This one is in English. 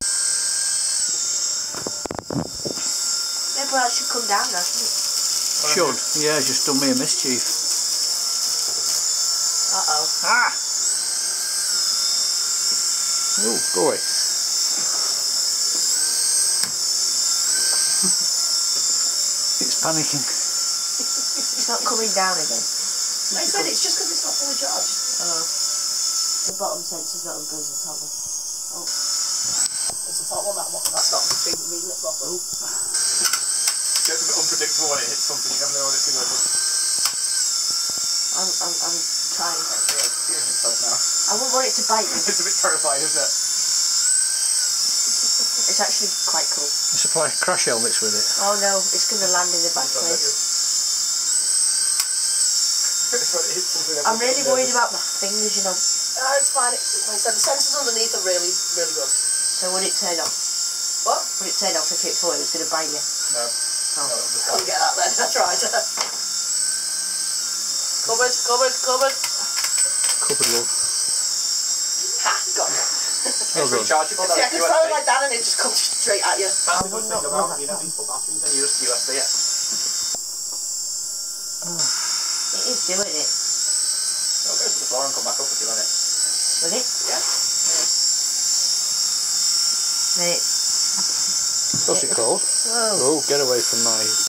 Yeah, but that should come down now, shouldn't it? Should. Yeah, just done me a mischief. Uh-oh. Ah! Oh, go away. It's panicking. It's not coming down again. I said it's just because it's not fully charged. Oh. The bottom sensor's not as good as the top one. Oh. It's the top one, that's not big reading it properly. It's a bit unpredictable when it hits something, you never know what it's going to do. I'm trying. Yeah, it's itself now. I wouldn't want it to bite me. It's a bit terrifying, isn't it? It's actually quite cool. You supply crash helmets with it. Oh no, it's going to land in the back place. I'm really worried about my fingers, you know. It's fine. Like I said, the sensors underneath are really, really good. So would it turn off? What? Would it turn off if it thought it was going to bite you? No. Oh. No, I didn't get that then. I tried. Cupboard. Cupboard love. Ha! Got it. Oh, It's good. rechargeable. See, I can throw it like that and it just comes straight at you. That's the good thing about it. You don't need to put batteries in, you just USB it. It is doing it. It'll go to the floor and come back up if you let it. Will it? Yeah. Then it... What's it called? Whoa. Oh, get away from my...